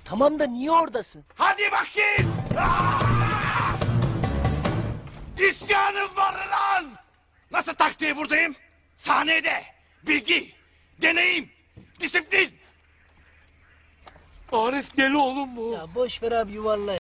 Tamam da niye oradasın? Hadi bakayım! İsyanım var lan! Nasıl taktiği buradayım? Sahnede bilgi, deneyim, disiplin. Arif deli oğlum bu. Ya boş ver abi yuvarla.